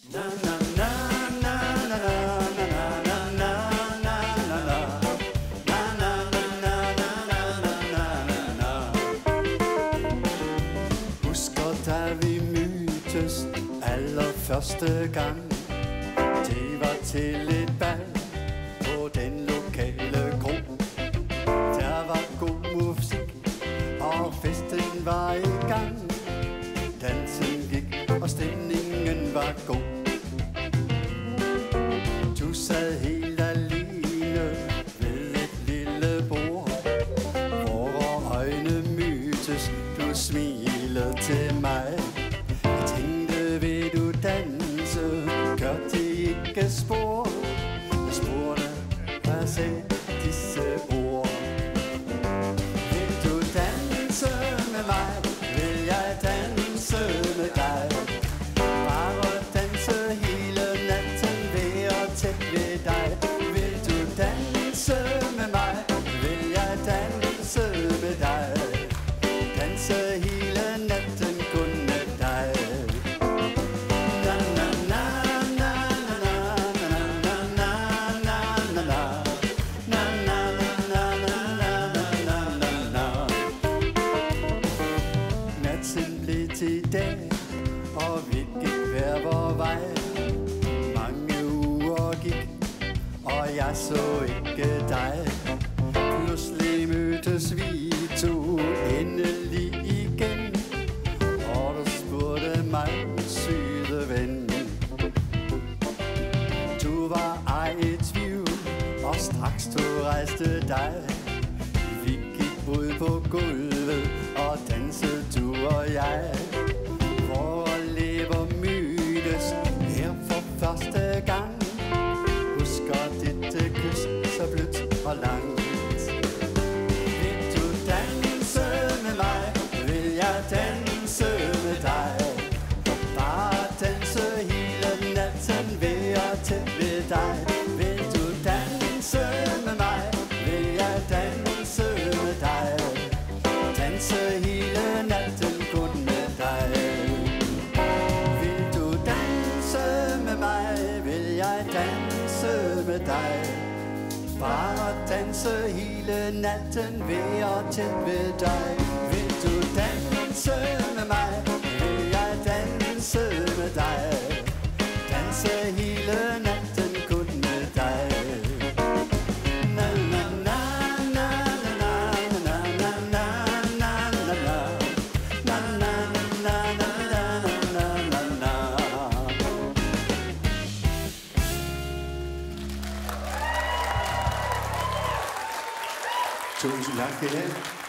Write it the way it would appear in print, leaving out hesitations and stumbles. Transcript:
Husker da vi mødtes allerførste gang. Det var til et bal på den lokale kro. Der var god musik, og festen var i gang. Dansen gik, og stemningen var god. Du sad helt alene ved et lille bord. Vore øjne mødtes, du smilede til mig. Jeg tænkte, vil du danse, gør det ikke spor. Jeg spurgte, hvad sagde disse ord? Vil du danse med mig? Vil jeg danse med dig? Bare danse hele natten, være tæt ved dig. Vil du danse med mig? Vil jeg danse med dig? Danse hele natten kun med dig. Na na na na na na na na na na na na na na na na. Natten blev til dag, og vi gik hver vor vej. Mange uger gik, og jeg så ikke dig. Pludselig mødtes vi to endelig igen, og du spurgte mig, søde ven. Du var ej i tvivl, og straks du rejste dig. Vi gik ud på gulvet, og dansede du og jeg. Vore læber mødtes her for første gang. Husker dette kys så blødt og langt. Vil du danse med mig? Vil jeg danse med dig? Bare danse hele natten, være tæt ved dig. Vil du danse med mig? Vil jeg danse med dig? Danse hele natten kun med dig. Vil du danse med mig? Vil jeg danse med dig? Bare danse hele natten, være tæt ved dig. Vil du danse med mig? Vil jeg danse med dig? Danse hele natten kun med dig. Na na na na na na na na na na na na na na na na na. Tusind tak skal I have.